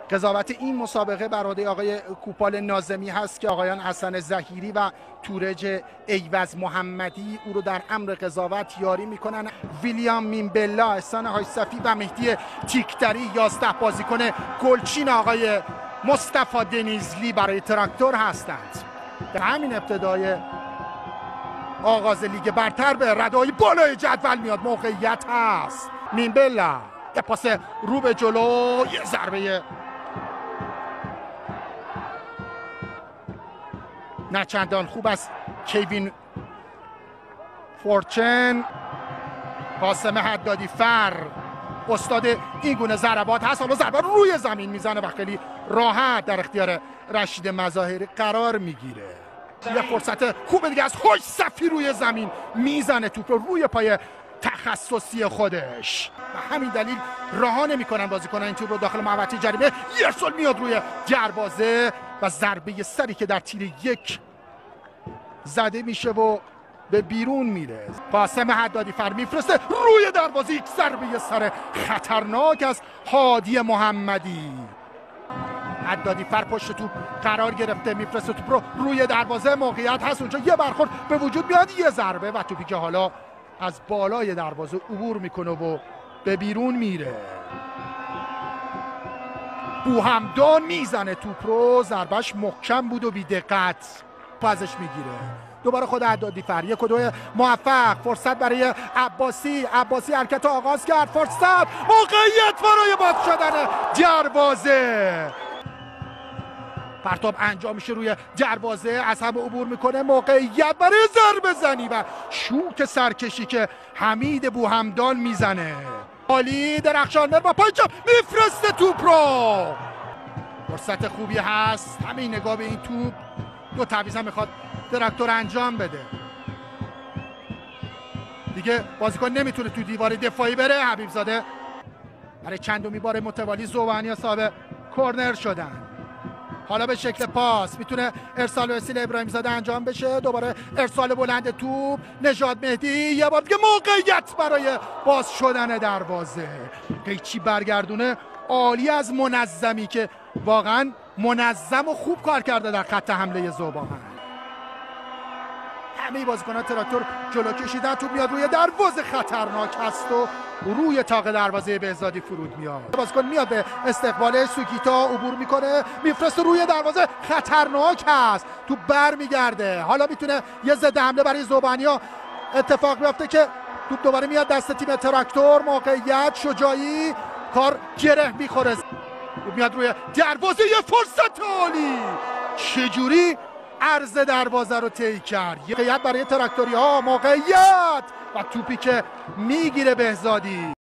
قضاوت این مسابقه بر عهده آقای کوپال ناظمی هست که آقایان حسن ظهیری و تورج ایوز محمدی او رو در امر قضاوت یاری میکنن. ویلیام مینبلا، احسان حاجصفی و مهدی تیکدری 11 بازیکن گلچین آقای مصطفی دنیزلی برای تراکتور هستند. در همین ابتدای آغاز لیگ برتر به ردای بالای جدول میاد. موقعیت هست. مینبلا یه پاس رو به جلو، یه ضربه نه چندان خوب است کیوین فورچن. قاسم حدادی فر استاد این گونه ضربات هست. حالا ضربه روی زمین میزنه و خیلی راحت در اختیار رشید مظاهری قرار میگیره. یه فرصت خوب دیگه از حاجصفی روی زمین میزنه توپ رو روی پای تخصصی خودش. و همین دلیل رها نمی‌کنن بازیکنان این توپ رو داخل محوطه جریمه. یرسل میاد روی دروازه و ضربه سری که در تیر یک زده میشه و به بیرون میره. قاسم حدادی فر میفرسته روی دروازه، یک ضربه سر خطرناک از هادی محمدی. حدادی فر پشت توپ قرار گرفته، میفرسته توپ رو روی دروازه. موقعیت هست اونجا، یه برخورد به وجود میاد، یه ضربه و توپی که حالا از بالای دروازه عبور میکنه و به بیرون میره. بوهمدان میزنه توپ رو، ضربش محکم بود و بی دقت ازش میگیره. دوباره خود حدادی فر، یک و دو موفق. فرصت برای عباسی حرکت آغاز کرد. فرصت، موقعیت برای باز شدن دروازه. پرتاب انجام میشه روی دروازه، از هم عبور میکنه. موقعیت برای ضربه زنی و شوت سرکشی که حمید بوهمدان میزنه. عالی درخشانفر با پای چپ میفرسته توپ رو. فرصت خوبی هست. همین نگاه به این توپ. دو تعویض هم میخواد تراکتور انجام بده. دیگه بازیکن نمیتونه تو دیوار دفاعی بره. حبیب زاده برای چندمی بار متوالی زوبانی صاحب کورنر شدن. حالا به شکل پاس میتونه ارسال وسیله ابراهیم زاده انجام بشه. دوباره ارسال بلند توپ. نژاد مهدی یه بار دیگه موقعیت برای باز شدن دروازه. قیچی برگردونه. عالی از منظمی که واقعا منظم و خوب کار کرده در خط حمله ذوب‌آهن. همه بازیکنان تراکتور جلو کشیدن. توپ میاد روی دروازه، خطرناک هست و روی طاق دروازه بهزادی فرود میاد. بازیکن میاد به استقبال سوگیتا، عبور میکنه، میفرسته روی دروازه، خطرناک هست. توپ برمیگرده. حالا میتونه یه ضد حمله برای ذوب‌آهن‌ها اتفاق بیفته که توپ دوباره میاد دست تیم تراکتور. موقعیت، شجاعی، کار گره میخوره. میاد روی دروازه، یه فرصت عالی. چجوری عرض دروازه رو طی کرد. موقعیت برای تراکتوری ها. موقعیت و توپی که میگیره بهزادی.